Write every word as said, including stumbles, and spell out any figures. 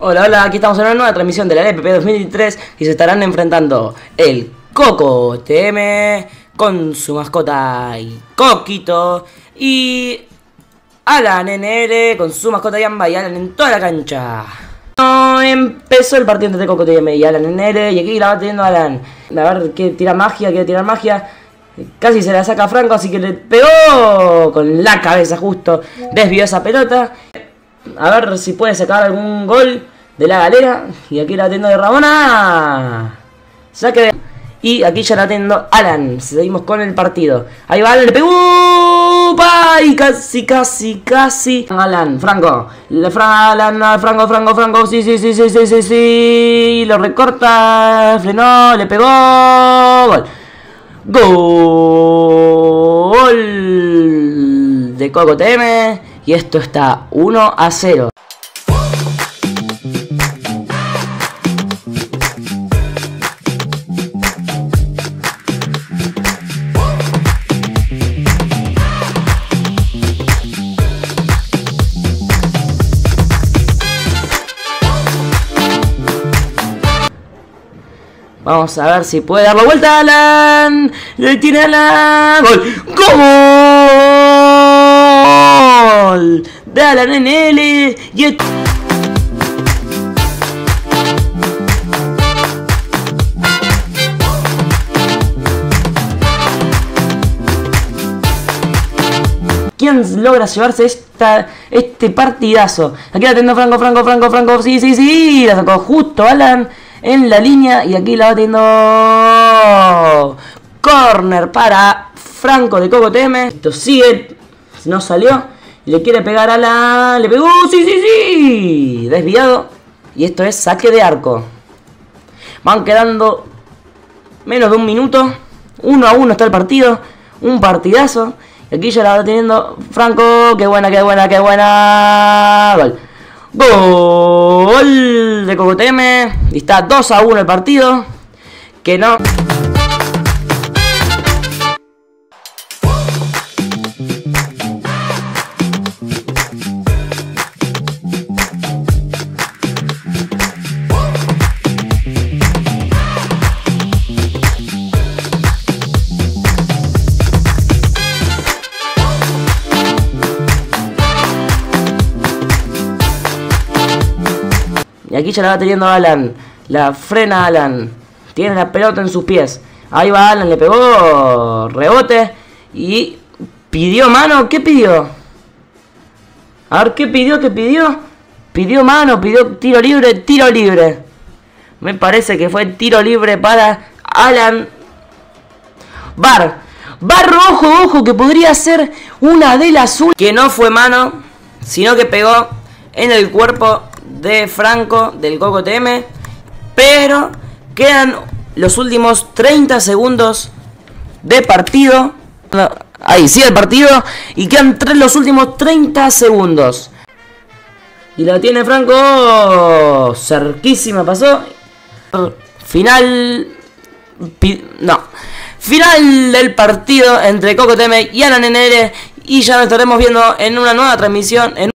Hola, hola, aquí estamos en una nueva transmisión de la L P P dos mil veintitrés y se estarán enfrentando el Coco T M con su mascota y Coquito y Alan N L con su mascota Yamba y Alan en toda la cancha. No, empezó el partido entre Coco T M y Alan N L y aquí la va teniendo Alan. A ver, quiere tirar magia, quiere tirar magia. Casi se la saca a Franco, así que le pegó con la cabeza justo. Desvió esa pelota. A ver si puede sacar algún gol de la galera. Y aquí la atiendo de Rabona. Saque de... Y aquí ya la atiendo Alan. Seguimos con el partido. Ahí va Alan, le pegó. ¡Ay! Casi, casi, casi. Alan, Franco. Le fra Alan, Franco, Franco, Franco. Sí, sí, sí, sí, sí, sí, sí. Lo recorta. Frenó, le pegó. Gol. Gol de Coco T M. Y esto está uno a cero. Vamos a ver si puede dar la vuelta. Alan. Le tiene Alan. Gol. Gol de Alan N L. Y ¿quién logra llevarse esta, este partidazo? Aquí la tengo Franco, Franco, Franco, Franco. Sí, sí, sí. La sacó justo Alan en la línea y aquí la va teniendo corner para Franco de Coco T M. Esto sigue, no salió. Le quiere pegar a la... Le pegó, sí, sí, sí. Desviado. Y esto es saque de arco. Van quedando menos de un minuto. Uno a uno está el partido. Un partidazo. Y aquí ya la va teniendo Franco. Qué buena, qué buena, qué buena. Gol. Gol de Coco T M. Y está dos a uno el partido. Que no. Y aquí ya la va teniendo Alan. La frena Alan. Tiene la pelota en sus pies. Ahí va Alan, le pegó. Rebote. Y pidió mano. ¿Qué pidió? A ver, ¿qué pidió? ¿Qué pidió? Pidió mano, pidió tiro libre, tiro libre. Me parece que fue tiro libre para Alan. Bar. Bar rojo, ojo, que podría ser una de las únicas. Que no fue mano, sino que pegó en el cuerpo de Franco del Coco T M. Pero quedan los últimos treinta segundos de partido. Ahí sigue el partido. Y quedan tres, los últimos treinta segundos. Y la tiene Franco. Cerquísima pasó. Final. No. Final del partido entre Coco T M y Alan N L. Y ya nos estaremos viendo en una nueva transmisión. En